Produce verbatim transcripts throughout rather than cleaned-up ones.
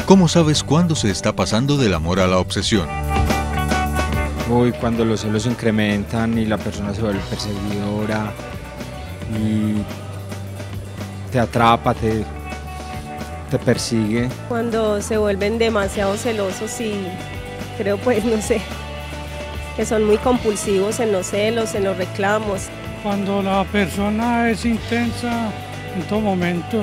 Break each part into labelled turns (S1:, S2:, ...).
S1: ¿Cómo sabes cuándo se está pasando del amor a la obsesión?
S2: Uy, cuando los celos se incrementan y la persona se vuelve perseguidora y te atrapa, te, te persigue.
S3: Cuando se vuelven demasiado celosos y creo pues, no sé, que son muy compulsivos en los celos, en los reclamos.
S4: Cuando la persona es intensa en todo momento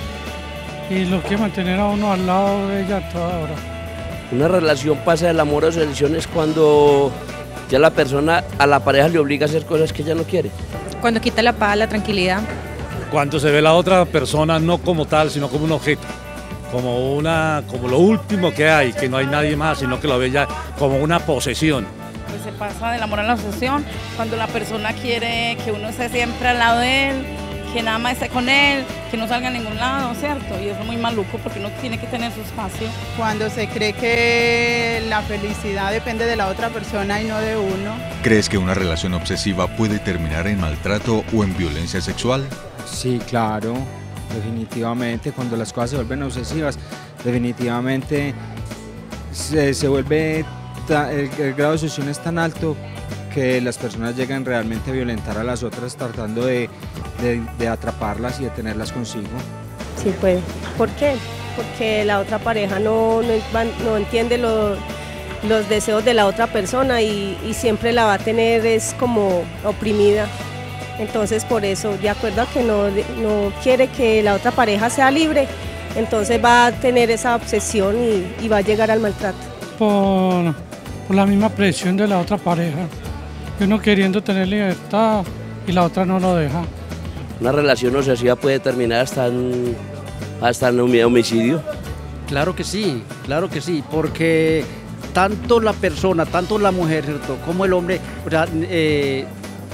S4: y lo quiere mantener a uno al lado de ella a toda hora.
S5: Una relación pasa del amor a obsesión es cuando ya la persona a la pareja le obliga a hacer cosas que ella no quiere.
S6: Cuando quita la paz, la tranquilidad.
S7: Cuando se ve la otra persona no como tal, sino como un objeto, como, una, como lo último que hay, que no hay nadie más, sino que lo ve ya como una posesión.
S8: Pues se pasa del amor a la obsesión, cuando la persona quiere que uno esté siempre al lado de él, que nada más esté con él, que no salga a ningún lado, ¿cierto? Y eso es muy maluco porque uno tiene que tener su espacio.
S9: Cuando se cree que la felicidad depende de la otra persona y no de uno.
S1: ¿Crees que una relación obsesiva puede terminar en maltrato o en violencia sexual?
S2: Sí, claro, definitivamente. Cuando las cosas se vuelven obsesivas, definitivamente se, se vuelve, el, el grado de obsesión es tan alto que las personas llegan realmente a violentar a las otras tratando de, de, de atraparlas y de tenerlas consigo.
S3: Sí, puede. ¿Por qué? Porque la otra pareja no, no, no entiende lo, los deseos de la otra persona y, y siempre la va a tener es como oprimida. Entonces por eso, de acuerdo a que no, no quiere que la otra pareja sea libre, entonces va a tener esa obsesión y, y va a llegar al maltrato.
S4: Por, por la misma presión de la otra pareja. Uno queriendo tener libertad y la otra no lo deja.
S5: Una relación obsesiva puede terminar hasta en, hasta en un homicidio.
S10: Claro que sí, claro que sí, porque tanto la persona, tanto la mujer, ¿cierto?, como el hombre, o sea, eh,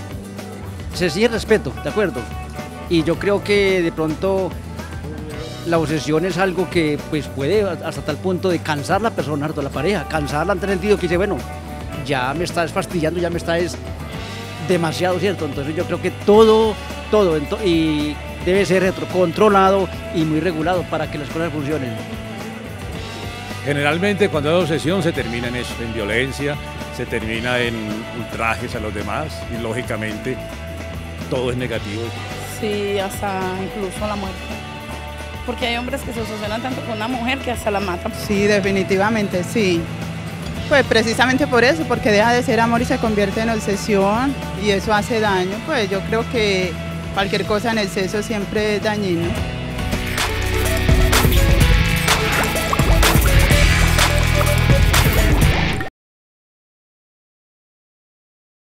S10: se sigue respeto, ¿de acuerdo? Y yo creo que de pronto la obsesión es algo que pues puede hasta tal punto de cansar a la persona, ¿cierto?, la pareja, cansarla en el sentido que dice, bueno, ya me estás fastidiando, ya me estás demasiado, ¿cierto? Entonces yo creo que todo, todo, y debe ser ¿cierto?, controlado y muy regulado para que las cosas funcionen.
S7: Generalmente cuando hay obsesión se termina en eso, en violencia, se termina en ultrajes a los demás y lógicamente todo es negativo.
S8: Sí, hasta incluso la muerte. Porque hay hombres que se obsesionan tanto con una mujer que hasta la matan.
S9: Sí, definitivamente, sí. Pues precisamente por eso, porque deja de ser amor y se convierte en obsesión y eso hace daño. Pues yo creo que cualquier cosa en exceso siempre es dañino.